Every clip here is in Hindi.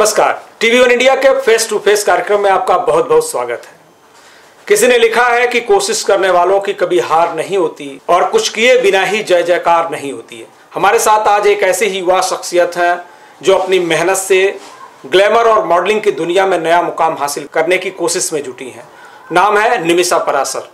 नमस्कार, टीवी वन इंडिया के फेस टू फेस कार्यक्रम में आपका बहुत बहुत स्वागत है। किसी ने लिखा है कि कोशिश करने वालों की कभी हार नहीं होती और कुछ किए बिना ही जय जयकार नहीं होती है। हमारे साथ आज एक ऐसी ही युवा शख्सियत है जो अपनी मेहनत से ग्लैमर और मॉडलिंग की दुनिया में नया मुकाम हासिल करने की कोशिश में जुटी हैं। नाम है निमिषा पराशर।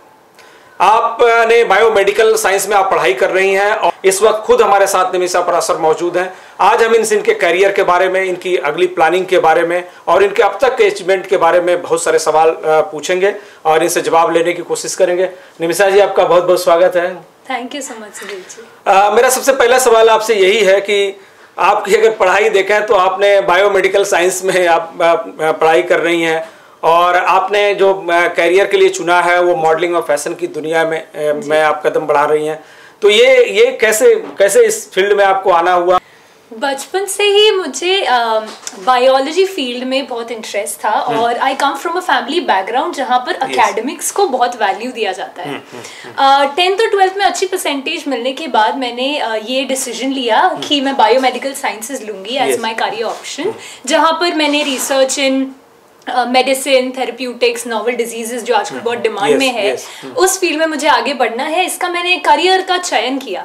आपने बायोमेडिकल साइंस में आप पढ़ाई कर रही हैं और इस वक्त खुद हमारे साथ निमिषा पराशर मौजूद हैं। आज हम इनके करियर के बारे में, इनकी अगली प्लानिंग के बारे में और इनके अब तक के अचीवमेंट के बारे में बहुत सारे सवाल पूछेंगे और इनसे जवाब लेने की कोशिश करेंगे। निमिषा जी, आपका बहुत बहुत स्वागत है। Thank you so much Sunil ji. मेरा सबसे पहला सवाल आपसे यही है कि आपकी अगर पढ़ाई देखें तो आपने बायोमेडिकल साइंस में आप पढ़ाई कर रही हैं और आपने जो करियर के लिए चुना है वो मॉडलिंग और फैशन की दुनिया में आप कदम बढ़ा रही हैं। तो ये कैसे इस फील्ड में आपको आना हुआ? बचपन से ही मुझे बायोलॉजी फील्ड में बहुत इंटरेस्ट था और I come from a family background जहाँ पर एकेडमिक्स को बहुत वैल्यू दिया जाता है। 10th और 12th में अच्छी परसेंटेज मिलने के बाद मैंने ये डिसीजन लिया कि मैं बायोमेडिकल साइंसेज लूंगी एज माय करियर ऑप्शन, जहाँ पर मैंने research in medicine, therapeutics, novel diseases जो आजकल बहुत डिमांड में है, उस फील्ड में मुझे आगे बढ़ना है। इसका मैंने करियर का चयन किया।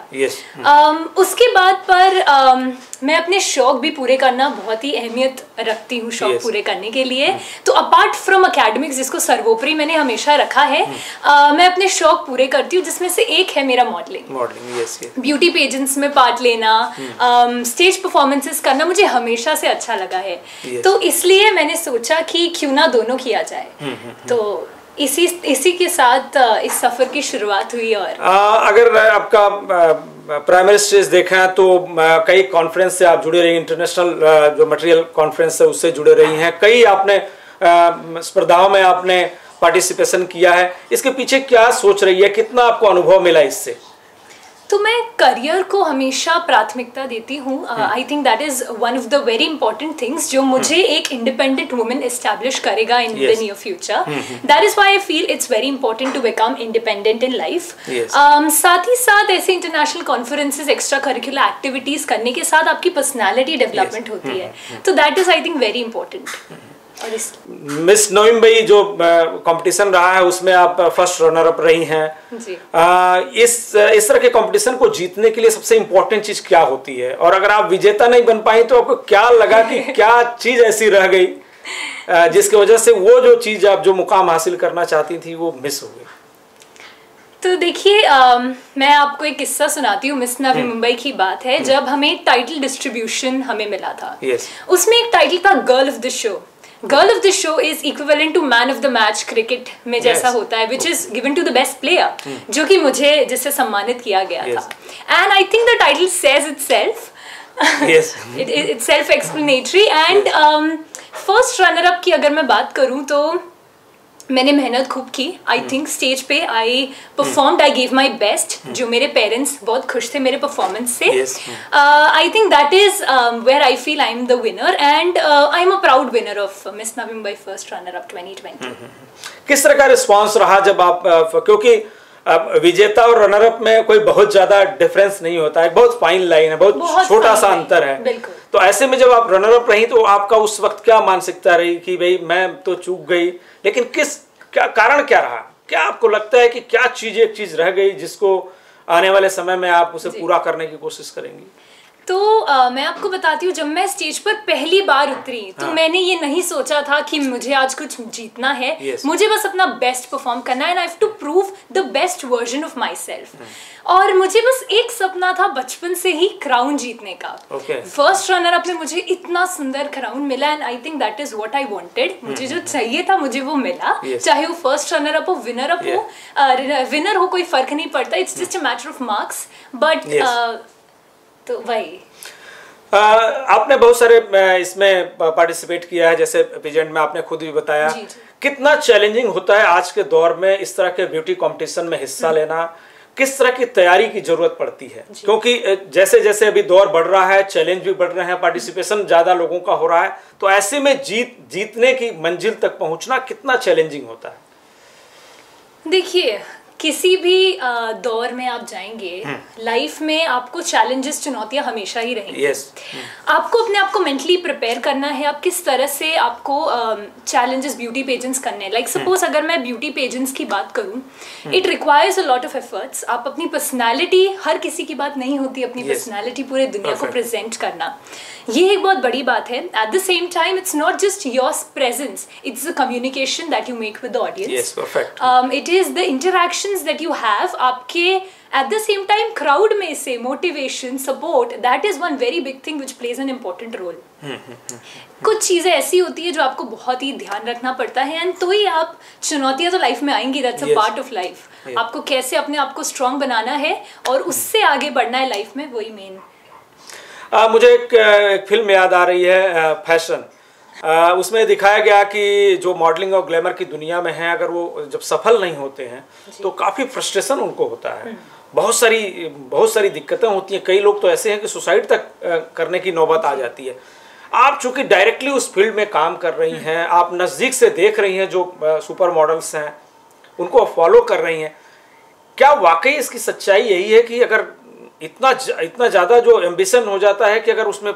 उसके बाद पर मैं अपने शौक भी पूरे करना बहुत ही अहमियत रखती हूँ शौक पूरे करने के लिए। तो अपार्ट फ्रॉम एकेडमिक्स, जिसको सर्वोपरि मैंने हमेशा रखा है, मैं अपने शौक पूरे करती हूँ, जिसमें से एक है मेरा मॉडलिंग। ब्यूटी पेजेंट्स में पार्ट लेना, स्टेज परफॉर्मेंसेस करना मुझे हमेशा से अच्छा लगा है। तो इसलिए मैंने सोचा कि क्यों ना दोनों किया जाए। तो इसी के साथ इस सफर की शुरुआत हुई। और अगर आपका प्राइमरी स्टेज देखें तो कई कॉन्फ्रेंस से आप जुड़े रही, इंटरनेशनल जो मटेरियल कॉन्फ्रेंस है उससे जुड़े रही हैं, कई आपने स्पर्धाओं में आपने पार्टिसिपेशन किया है। इसके पीछे क्या सोच रही है, कितना आपको अनुभव मिला इससे? तो मैं करियर को हमेशा प्राथमिकता देती हूँ। आई think that is one of the very important things जो मुझे एक इंडिपेंडेंट वुमेन एस्टैब्लिश करेगा in the near future. That is why I feel it's very important to become independent in life. साथ ही साथ ऐसे international conferences, extra curricular activities करने के साथ आपकी पर्सनैलिटी डेवलपमेंट होती है। तो that is I think very important. Miss नवंबई जो कंपटीशन रहा है उसमें आप फर्स्ट रनर अप रही हैं जी। इस तरह के कंपटीशन को जीतने के लिए सबसे इम्पोर्टेंट चीज क्या होती है, और अगर आप विजेता नहीं बन पाई तो आपको क्या लगा कि क्या चीज ऐसी रह गई जिसकी वजह से वो जो चीज आप जो मुकाम हासिल करना चाहती थी वो मिस हो गई? तो देखिए, मैं आपको एक किस्सा सुनाती हूँ। मिस नवी मुंबई की बात है, जब हमें टाइटल डिस्ट्रीब्यूशन हमें मिला था। उसमें एक टाइटल था girl of the show. Girl of the show is equivalent to man of the match cricket में जैसा होता है, which is given to the best player, जो कि मुझे जिससे सम्मानित किया गया था। And I think the title says itself, it's self explanatory. And first runner up की अगर मैं बात करूं तो मैंने मेहनत खूब की। आई थिंक स्टेज पे I performed, I give my best, जो मेरे पेरेंट्स बहुत खुश थे मेरे परफॉर्मेंस से। I think that is where I feel I am the winner and I am a proud winner of miss Navi Mumbai first runner up 2020। किस तरह का रिस्पॉन्स रहा जब आप, क्योंकि विजेता और रनर अप में कोई बहुत ज्यादा डिफरेंस नहीं होता है, बहुत फाइन लाइन है, बहुत छोटा सा अंतर है। तो ऐसे में जब आप रनर अप रही तो आपका उस वक्त क्या मानसिकता रही कि भाई मैं तो चूक गई, लेकिन क्या कारण क्या रहा? क्या आपको लगता है कि क्या एक चीज रह गई जिसको आने वाले समय में आप उसे पूरा करने की कोशिश करेंगी? तो मैं आपको बताती हूँ, जब मैं स्टेज पर पहली बार उतरी तो मैंने ये नहीं सोचा था कि मुझे आज कुछ जीतना है। मुझे बस अपना बेस्ट परफॉर्म करना है and I have to prove the best version of myself. और मुझे बस एक सपना था बचपन से ही, क्राउन जीतने का। फर्स्ट रनर अप में मुझे इतना सुंदर क्राउन मिला and I think that is what I wanted. मुझे जो चाहिए था मुझे वो मिला। चाहे वो फर्स्ट रनर अप हो, विनर अप हो, विनर हो, कोई फर्क नहीं पड़ता। It's just a matter of marks. But तो वही आपने बहुत सारे इसमें पार्टिसिपेट किया है, जैसे पेजेंट में आपने खुद भी बताया। कितना चैलेंजिंग होता है आज के दौर में इस तरह के ब्यूटी कंपटीशन में हिस्सा लेना? किस तरह की तैयारी की जरूरत पड़ती है? क्योंकि जैसे जैसे अभी दौर बढ़ रहा है, चैलेंज भी बढ़ रहे हैं, पार्टिसिपेशन ज्यादा लोगों का हो रहा है, तो ऐसे में जीतने की मंजिल तक पहुंचना कितना चैलेंजिंग होता है? देखिए, किसी भी दौर में आप जाएंगे, लाइफ में आपको चैलेंजेस, चुनौतियां हमेशा ही रहेंगी। yes. आपको अपने आप को मेंटली प्रिपेयर करना है, आप किस तरह से आपको चैलेंजेस ब्यूटी पेजेंट्स करने हैं। लाइक सपोज अगर मैं ब्यूटी पेजेंट्स की बात करूं, it requires a lot of efforts. आप अपनी पर्सनालिटी, हर किसी की बात नहीं होती अपनी पर्सनालिटी पूरे दुनिया को प्रेजेंट करना, ये एक बहुत बड़ी बात है। At the same time it's not just your presence, it's the communication that you make with the audience, it is the interactions that you have. आपके at the same time crowd में से motivation, support, that is one very big thing which plays an important role. कुछ चीजें ऐसी होती है जो आपको बहुत ही ध्यान रखना पड़ता है, एंड तो ही आप, चुनौतियां तो लाइफ में आएंगी, that's a part of life. आपको कैसे अपने आप को स्ट्रांग बनाना है और उससे आगे बढ़ना है लाइफ में, वही मेन। मुझे एक फिल्म याद आ रही है, फैशन। उसमें दिखाया गया कि जो मॉडलिंग और ग्लैमर की दुनिया में है, अगर वो जब सफल नहीं होते हैं तो काफ़ी फ्रस्ट्रेशन उनको होता है, बहुत सारी दिक्कतें होती हैं। कई लोग तो ऐसे हैं कि सुसाइड तक करने की नौबत आ जाती है। आप चूंकि डायरेक्टली उस फील्ड में काम कर रही हैं, आप नज़दीक से देख रही हैं जो सुपर मॉडल्स हैं, उनको फॉलो कर रही हैं, क्या वाकई इसकी सच्चाई यही है कि अगर इतना ज़्यादा जो एम्बिशन हो जाता है कि अगर उसमें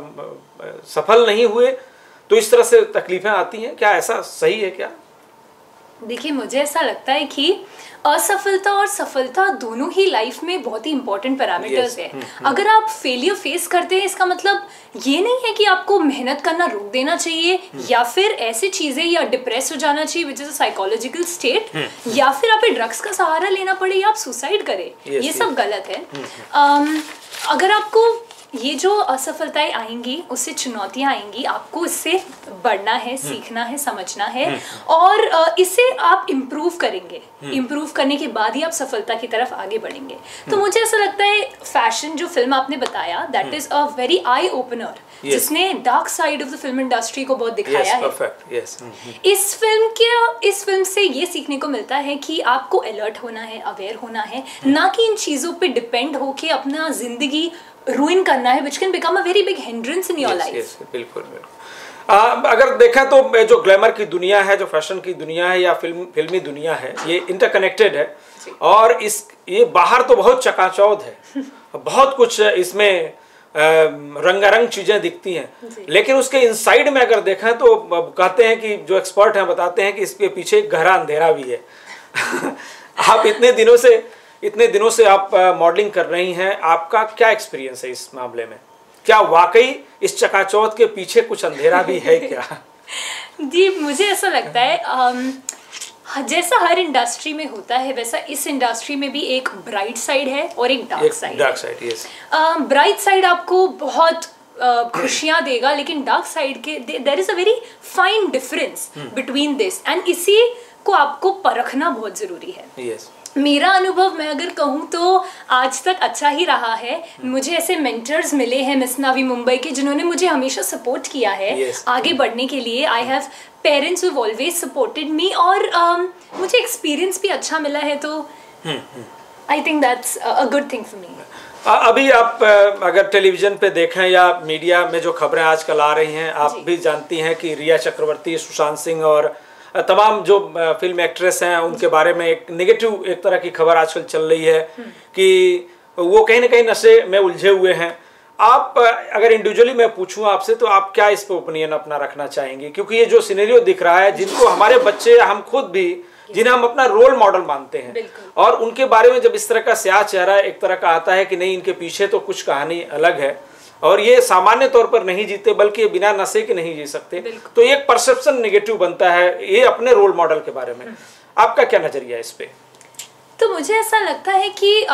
सफल नहीं हुए तो इस तरह से तकलीफें आती हैं? क्या ऐसा सही है क्या? देखिए, मुझे ऐसा लगता है कि असफलता और सफलता दोनों ही लाइफ में बहुत ही इंपॉर्टेंट पैरामीटर्स है। अगर आप फेलियर फेस करते हैं, इसका मतलब ये नहीं है कि आपको मेहनत करना रोक देना चाहिए, या फिर ऐसी चीजें, या डिप्रेस हो जाना चाहिए which is a psychological state, या फिर आप ड्रग्स का सहारा लेना पड़े, या आप सुसाइड करें। ये सब गलत है। अगर आपको ये जो असफलताएं आएंगी, उससे चुनौतियां आएंगी, आपको इससे बढ़ना है, सीखना है, समझना है, और इससे आप इम्प्रूव करेंगे। इम्प्रूव करने के बाद ही आप सफलता की तरफ आगे बढ़ेंगे। तो मुझे ऐसा लगता है फैशन, जो फिल्म आपने बताया, that is a very eye opener, जिसने dark side of the film industry को बहुत दिखाया है। इस फिल्म से ये सीखने को मिलता है कि आपको अलर्ट होना है, अवेयर होना है, ना कि इन चीजों पे डिपेंड होके अपना जिंदगी रुइन करना है, which can become a very big hindrance in your life. बिल्कुल। अगर देखा तो जो ग्लैमर की दुनिया है, जो फैशन की दुनिया है, या फिल्मी दुनिया है, ये इंटरकनेक्टेड है, और ये बाहर तो बहुत चकाचौंध है, बहुत कुछ इसमें रंगारंग चीजें दिखती हैं, लेकिन उसके इनसाइड में अगर देखें तो कहते हैं कि जो एक्सपर्ट हैं बताते हैं कि इसके पीछे एक गहरा अंधेरा भी है। आप इतने दिनों से आप मॉडलिंग कर रही हैं, आपका क्या एक्सपीरियंस है इस मामले में? क्या वाकई इस चकाचौंध के पीछे कुछ अंधेरा भी है क्या? जी, मुझे ऐसा लगता है जैसा हर इंडस्ट्री में होता है, वैसा इस इंडस्ट्री में भी एक ब्राइट साइड है और एक dark side. Yes. Bright side आपको बहुत खुशियां देगा, लेकिन डार्क साइड के there is a very fine difference between this, and इसी को आपको परखना बहुत जरूरी है। yes. मेरा अनुभव मैं अगर कहूँ तो आज तक अच्छा ही रहा है। मुझे ऐसे मेंटर्स मिले हैं मिस नावी मुंबई के, जिन्होंने मुझे हमेशा सपोर्ट किया है आगे बढ़ने के लिए। I have parents who always supported me, और मुझे एक्सपीरियंस भी अच्छा मिला है, तो I think that's a good thing for me. अभी आप अगर टेलीविजन पे देखें या मीडिया में जो खबरें आजकल आ रही हैं, आप भी जानती हैं कि रिया चक्रवर्ती, सुशांत सिंह और तमाम जो फिल्म एक्ट्रेस हैं, उनके बारे में एक नेगेटिव एक तरह की खबर आजकल चल रही है कि वो कहीं ना कहीं नशे में उलझे हुए हैं। आप अगर इंडिविजुअली मैं पूछूं आपसे, तो आप क्या इस पे ओपिनियन अपना रखना चाहेंगे? क्योंकि ये जो सिनेरियो दिख रहा है, जिनको हमारे बच्चे, हम खुद भी, जिन्हें हम अपना रोल मॉडल मानते हैं, और उनके बारे में जब इस तरह का स्याह चेहरा एक तरह का आता है कि नहीं, इनके पीछे तो कुछ कहानी अलग है, और ये सामान्य तौर पर नहीं जीते, बल्कि बिना नशे के नहीं जी सकते, तो एक परसेप्शन नेगेटिव बनता है ये अपने रोल मॉडल के बारे में। आपका क्या नजरिया है इस पे? तो मुझे ऐसा लगता है कि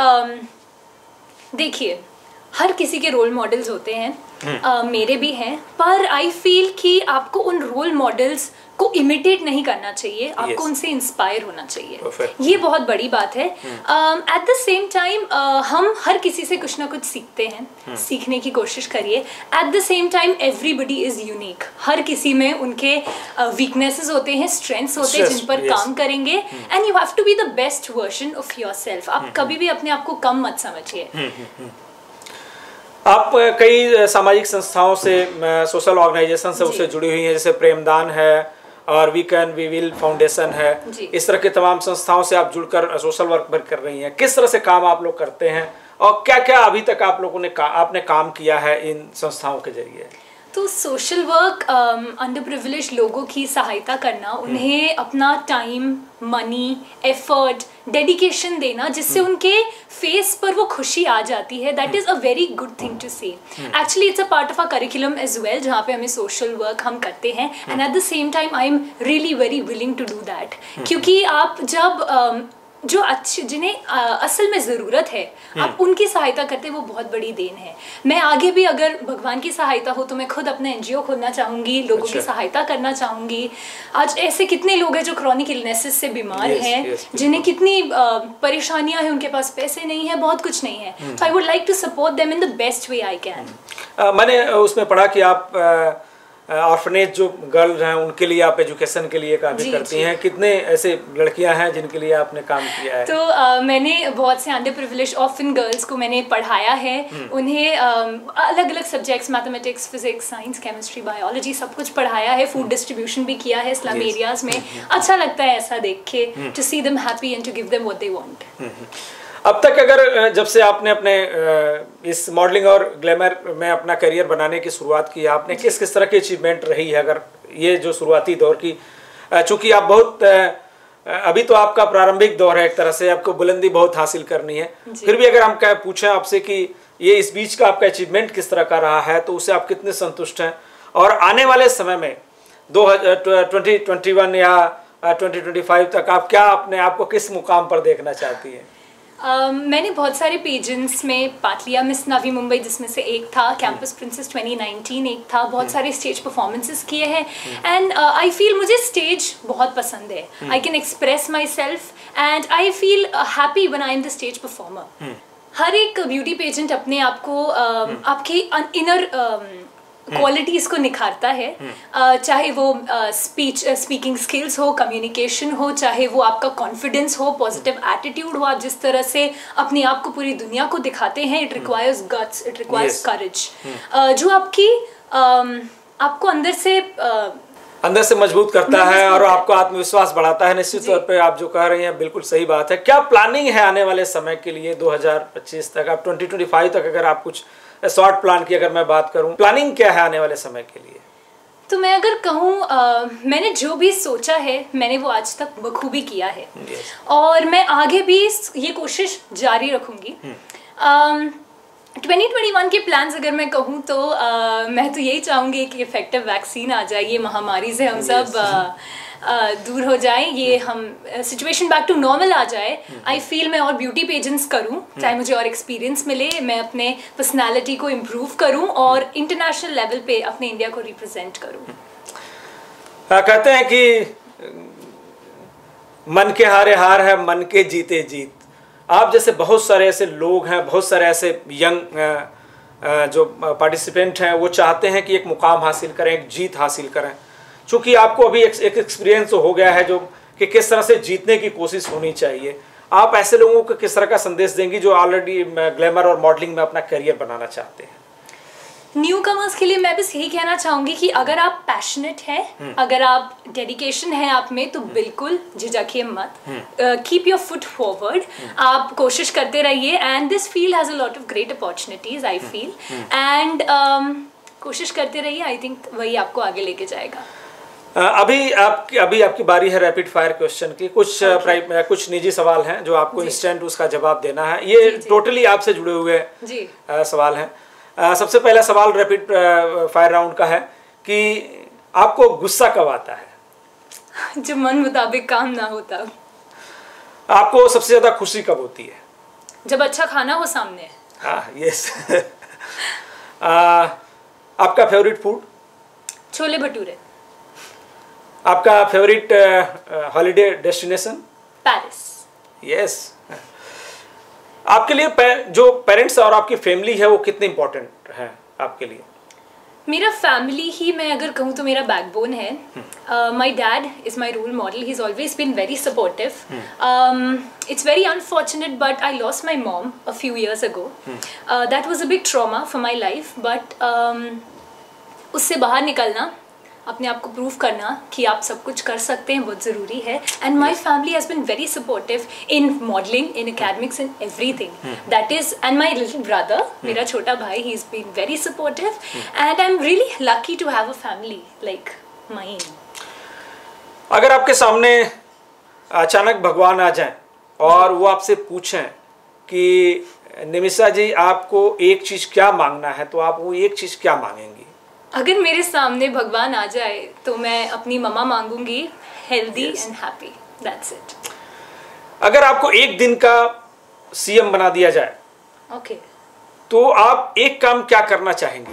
देखिए, हर किसी के रोल मॉडल्स होते हैं, मेरे भी हैं, पर आई फील कि आपको उन रोल मॉडल्स को इमिटेट नहीं करना चाहिए, आपको उनसे इंस्पायर होना चाहिए। ये बहुत बड़ी बात है। एट द सेम टाइम हम हर किसी से कुछ ना कुछ सीखते हैं, सीखने की कोशिश करिए। At the same time everybody is unique, हर किसी में उनके वीकनेसेस होते हैं, स्ट्रेंथ्स होते हैं, जिन पर काम करेंगे, and you have to be the best version of yourself. आप कभी भी अपने आप को कम मत समझिए। आप कई सामाजिक संस्थाओं से, सोशल ऑर्गेनाइजेशन से उससे जुड़ी हुई हैं, जैसे प्रेमदान है, और वी विल फाउंडेशन है, इस तरह के तमाम संस्थाओं से आप जुड़कर सोशल वर्क कर रही हैं। किस तरह से काम आप लोग करते हैं और क्या क्या अभी तक आप लोगों ने आपने काम किया है इन संस्थाओं के जरिए? तो सोशल वर्क अंडर प्रिविलेज लोगों की सहायता करना, उन्हें अपना टाइम, मनी, एफर्ट, डेडिकेशन देना जिससे उनके फेस पर वो खुशी आ जाती है, that is a very good thing to see. Actually it's a part of our curriculum as well, जहाँ पे हमें सोशल वर्क हम करते हैं, and at the same time I am really very willing to do that. क्योंकि आप जब जो अच्छे जिन्हें असल में ज़रूरत है आप उनकी सहायता करते हैं, वो बहुत बड़ी देन है। मैं आगे भी अगर भगवान की सहायता हो तो मैं खुद अपना NGO खोलना चाहूँगी, लोगों की सहायता करना चाहूँगी। आज ऐसे कितने लोग हैं जो क्रॉनिक इलनेसेस से बीमार हैं, जिन्हें कितनी परेशानियाँ हैं, उनके पास पैसे नहीं है, बहुत कुछ नहीं है। तो I would like to support them in the best way I can. मैंने उसमें पढ़ा कि आप ऑर्फनेज जो गर्ल्स हैं उनके लिए आप एजुकेशन के लिए काम भी करती हैं। कितने ऐसे लड़कियां हैं जिनके लिए आपने काम किया है? तो मैंने बहुत से अंडर प्रिविलेज ऑर्फन गर्ल्स को मैंने पढ़ाया है। उन्हें अलग अलग subjects, mathematics, physics, science, chemistry, biology, सब कुछ पढ़ाया है। फूड डिस्ट्रीब्यूशन भी किया है स्लम एरियाज में। अच्छा लगता है ऐसा देख के, to see them happy and to give them what they want. अब तक अगर जब से आपने अपने इस मॉडलिंग और ग्लैमर में अपना करियर बनाने की शुरुआत की, आपने किस किस तरह की अचीवमेंट रही है? अगर ये जो शुरुआती दौर की, चूँकि आप बहुत अभी तो आपका प्रारंभिक दौर है, एक तरह से आपको बुलंदी बहुत हासिल करनी है, फिर भी अगर हम पूछें आपसे कि ये इस बीच का आपका अचीवमेंट किस तरह का रहा है, तो उससे आप कितने संतुष्ट हैं? और आने वाले समय में 2021 या 2025 तक आप क्या अपने आप को किस मुकाम पर देखना चाहती हैं? मैंने बहुत सारे पेजेंट्स में पार्ट लिया, मिस नवी मुंबई जिसमें से एक था, कैंपस प्रिंसेस 2019 एक था, बहुत सारे स्टेज परफॉर्मेंसेस किए हैं। एंड आई फील मुझे स्टेज बहुत पसंद है। I can express myself and I feel happy when I am the stage performer. हर एक ब्यूटी पेजेंट अपने आप को आपके इनर क्वालिटीज को निखारता है, चाहे वो स्पीकिंग स्किल्स हो, कम्युनिकेशन हो, चाहे वो आपका कॉन्फिडेंस हो, पॉजिटिव एटीट्यूड हो, आप जिस तरह से अपने आप को पूरी दुनिया को दिखाते हैं। It requires guts, it requires courage, जो आपको अंदर से मजबूत करता है और आपको आत्मविश्वास बढ़ाता है। निश्चित तौर पे आप जो कह रही हैं बिल्कुल सही बात है। क्या प्लानिंग है आने वाले समय के लिए 2025 तक, आप 2025 तक अगर आप कुछ शॉर्ट प्लान की अगर मैं बात करूं, प्लानिंग क्या है आने वाले समय के लिए? तो मैं अगर कहूँ, मैंने जो भी सोचा है मैंने वो आज तक बखूबी किया है। और मैं आगे भी ये कोशिश जारी रखूँगी। 2021 के प्लान्स अगर मैं कहूँ तो मैं तो यही चाहूँगी कि इफेक्टिव वैक्सीन आ जाए, ये महामारी से हम सब दूर हो जाए, ये हम सिचुएशन बैक टू नॉर्मल आ जाए। आई फील मैं और ब्यूटी पेजेंट्स करूँ, चाहे मुझे और एक्सपीरियंस मिले, मैं अपने पर्सनालिटी को इम्प्रूव करूँ और इंटरनेशनल लेवल पे अपने इंडिया को रिप्रेजेंट करूँ। कहते हैं कि मन के हारे हार है, मन के जीते जीत। आप जैसे बहुत सारे ऐसे लोग हैं, बहुत सारे ऐसे यंग जो पार्टिसिपेंट हैं, वो चाहते हैं कि एक मुकाम हासिल करें, एक जीत हासिल करें। चूँकि आपको अभी एक एक्सपीरियंस हो गया है जो कि किस तरह से जीतने की कोशिश होनी चाहिए, आप ऐसे लोगों को किस तरह का संदेश देंगी जो ऑलरेडी ग्लैमर और मॉडलिंग में अपना करियर बनाना चाहते हैं? न्यू कमर्स के लिए मैं बस यही कहना चाहूँगी कि अगर आप पैशनेट हैं, अगर आप डेडिकेशन है आप में, तो बिल्कुल झिझकिए मत। कीप योर फुट फॉरवर्ड, आप कोशिश करते रहिए। And this field has a lot of great opportunities I feel, and कोशिश करते रहिए। आई थिंक वही आपको आगे लेके जाएगा। अभी आपकी बारी है रैपिड फायर क्वेश्चन की। कुछ निजी सवाल हैं जो आपको इंस्टेंट उसका जवाब देना है। ये टोटली आपसे जुड़े हुए सवाल हैं। सबसे पहला सवाल रैपिड फायर राउंड का है कि आपको गुस्सा कब आता है? जब मन मुताबिक काम ना होता। आपको सबसे ज्यादा खुशी कब होती है? जब अच्छा खाना हो सामने। यस। आपका फेवरेट फूड? छोले भटूरे। आपका favourite holiday destination? Paris. Yes. आपके लिए जो पेरेंट्स और आपकी फैमिली है वो कितने इम्पोर्टेंट है आपके लिए? मेरा फैमिली ही, मैं अगर कहूँ तो मेरा बैकबोन है। My dad is my role model, he is always been very supportive. It's very unfortunate but I lost my mom a few years ago. That was a big trauma for my life, but उससे बाहर निकलना, अपने आप को प्रूव करना कि आप सब कुछ कर सकते हैं बहुत ज़रूरी है. And my family has been very supportive in modelling, in academics, in everything. That is, and my little brother, मेरा छोटा भाई, he is been very supportive. And I am really lucky to have a family like mine. अगर आपके सामने अचानक भगवान आ जाएं और वो आपसे पूछें कि निमिषा जी आपको एक चीज़ क्या मांगना है, तो आप वो एक चीज़ क्या मांगेंगी? अगर मेरे सामने भगवान आ जाए तो मैं अपनी मम्मा मांगूंगी, healthy and happy. That's it. अगर आपको एक दिन का सीएम बना दिया जाए, ओके, तो आप एक काम क्या करना चाहेंगे?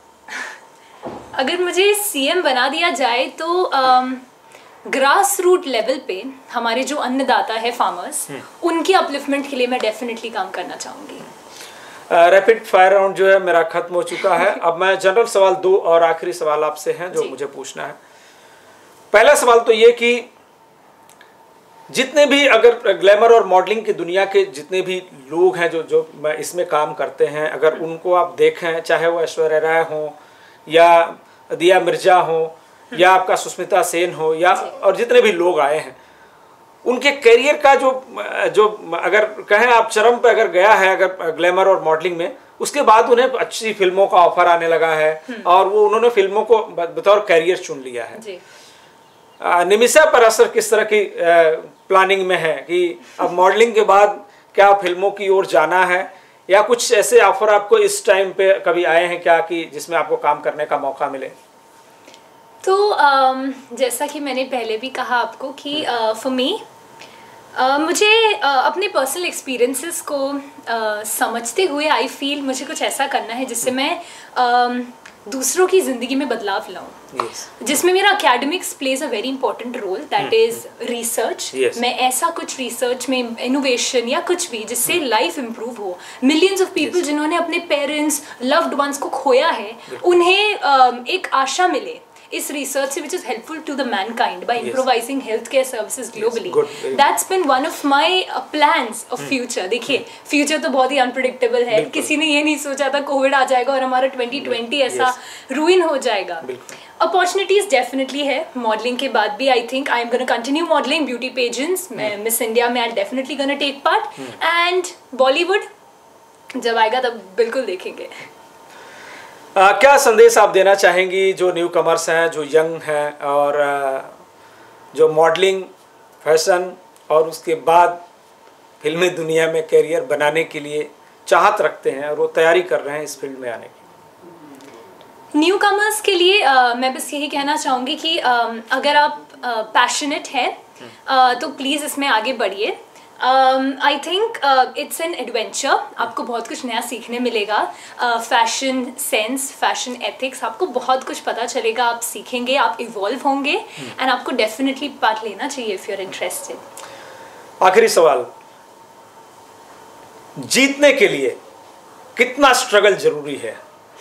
अगर मुझे सीएम बना दिया जाए तो ग्रास रूट लेवल पे हमारे जो अन्नदाता है, फार्मर्स, उनकी अपलिफ्टमेंट के लिए मैं डेफिनेटली काम करना चाहूँगी. रैपिड फायर राउंड जो है मेरा खत्म हो चुका है. अब मैं जनरल सवाल 2 और आखिरी सवाल आपसे हैं जो मुझे पूछना है. पहला सवाल तो ये कि जितने भी, अगर ग्लैमर और मॉडलिंग की दुनिया के जितने भी लोग हैं जो इसमें काम करते हैं, अगर उनको आप देखें, चाहे वो ऐश्वर्या राय हो या दिया मिर्जा हो या आपका सुष्मिता सेन हो या और जितने भी लोग आए हैं, उनके करियर का जो अगर कहें आप चरम पे अगर गया है अगर ग्लैमर और मॉडलिंग में, उसके बाद उन्हें अच्छी फिल्मों का ऑफर आने लगा है और वो उन्होंने फिल्मों को बतौर करियर चुन लिया है. निमिषा पराशर किस तरह की प्लानिंग में है कि अब मॉडलिंग के बाद क्या फिल्मों की ओर जाना है, या कुछ ऐसे ऑफर आपको इस टाइम पे कभी आए हैं क्या कि जिसमें आपको काम करने का मौका मिले? तो जैसा कि मैंने पहले भी कहा आपको कि फॉर मी, मुझे अपने पर्सनल एक्सपीरियंसेस को समझते हुए आई फील मुझे कुछ ऐसा करना है जिससे मैं दूसरों की ज़िंदगी में बदलाव लाऊं, जिसमें मेरा academics plays a very important role, that is research. मैं ऐसा कुछ रिसर्च में इनोवेशन या कुछ भी जिससे लाइफ इम्प्रूव हो. मिलियंस ऑफ पीपल जिन्होंने अपने पेरेंट्स, लव्ड वंस को खोया है, उन्हें एक आशा मिले इस रिसर्च से, which is helpful to the mankind by improvising healthcare services globally. That's been one of my plans of future. देखिए, फ्यूचर तो बहुत ही अनप्रिडिक्टेबल है. किसी ने ये नहीं सोचा था कोविड आ जाएगा और हमारा 2020 ऐसा रूइन हो जाएगा. अपॉर्चुनिटीज डेफिनेटली है मॉडलिंग के बाद भी. I think I am gonna continue modelling, beauty pageants, Miss India में I definitely gonna take part, and Bollywood जब आएगा तब बिल्कुल देखेंगे. क्या संदेश आप देना चाहेंगी जो न्यू कमर्स हैं, जो यंग हैं और जो मॉडलिंग, फैशन और उसके बाद फिल्मी दुनिया में करियर बनाने के लिए चाहत रखते हैं और वो तैयारी कर रहे हैं इस फील्ड में आने की? न्यू कमर्स के लिए मैं बस यही कहना चाहूँगी कि अगर आप पैशनेट हैं तो प्लीज़ इसमें आगे बढ़िए. I think it's an adventure. आपको बहुत कुछ नया सीखने मिलेगा. फैशन सेंस, फैशन एथिक्स, आपको बहुत कुछ पता चलेगा. आप सीखेंगे, आप इवॉल्व होंगे, एंड आपको डेफिनेटली पार्ट लेना चाहिए इफ यू आर इंटरेस्टेड. आखिरी सवाल, जीतने के लिए कितना स्ट्रगल जरूरी है?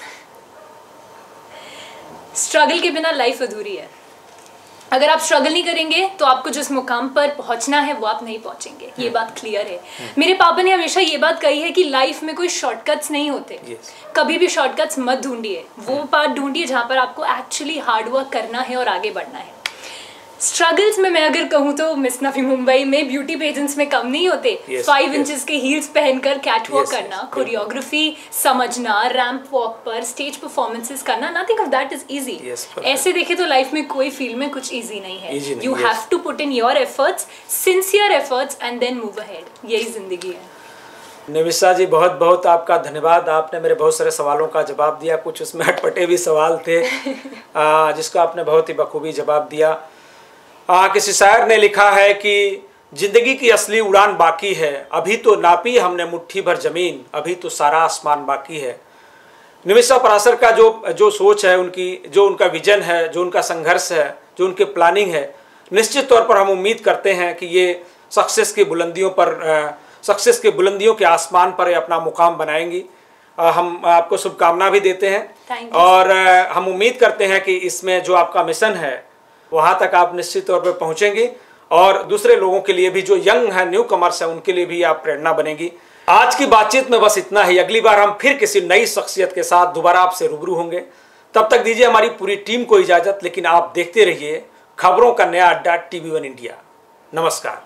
स्ट्रगल के बिना लाइफ अधूरी है. अगर आप स्ट्रगल नहीं करेंगे तो आपको जिस मुकाम पर पहुंचना है वो आप नहीं पहुंचेंगे. ये बात क्लियर है. मेरे पापा ने हमेशा ये बात कही है कि लाइफ में कोई शॉर्टकट्स नहीं होते. कभी भी शॉर्टकट्स मत ढूंढिए. वो पार्ट ढूंढिए जहाँ पर आपको एक्चुअली हार्ड वर्क करना है और आगे बढ़ना है. स्ट्रगल्स में मैं अगर कहूँ तो मिस नफी मुंबई में ब्यूटी पेजेंट्स में कम नहीं होते. 5 इंचेस के हील्स पहनकर कैट वॉक करना, कोरियोग्राफी समझना, रैंप वॉक पर स्टेज परफॉर्मेंसेस करना, nothing of that is easy. ऐसे देखे तो लाइफ में कोई फील्ड में कुछ इजी नहीं है. You have to put in your efforts, sincere efforts, and then move ahead. यही जिंदगी है. निमिषा जी, बहुत बहुत आपका धन्यवाद. आपने मेरे बहुत सारे सवालों का जवाब दिया. कुछ उसमें अटपटे भी सवाल थे जिसका आपने बहुत ही बखूबी जवाब दिया. किसी शायर ने लिखा है कि जिंदगी की असली उड़ान बाकी है, अभी तो नापी हमने मुट्ठी भर जमीन, अभी तो सारा आसमान बाकी है. निमिषा पराशर का जो सोच है, उनकी जो उनका विजन है, जो उनका संघर्ष है, जो उनके प्लानिंग है, निश्चित तौर पर हम उम्मीद करते हैं कि ये सक्सेस की बुलंदियों के आसमान पर अपना मुकाम बनाएंगी. हम आपको शुभकामना भी देते हैं और हम उम्मीद करते हैं कि इसमें जो आपका मिशन है वहाँ तक आप निश्चित तौर पर पहुँचेंगे और दूसरे लोगों के लिए भी, जो यंग है, न्यू कमर्स है, उनके लिए भी आप प्रेरणा बनेगी. आज की बातचीत में बस इतना ही. अगली बार हम फिर किसी नई शख्सियत के साथ दोबारा आपसे रूबरू होंगे. तब तक दीजिए हमारी पूरी टीम को इजाजत, लेकिन आप देखते रहिए खबरों का नया अड्डा TV1 इंडिया। नमस्कार।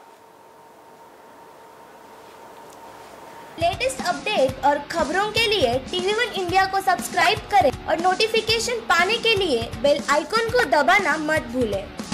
लेटेस्ट अपडेट और खबरों के लिए TV1 इंडिया को सब्सक्राइब करें और नोटिफिकेशन पाने के लिए बेल आइकॉन को दबाना मत भूलें।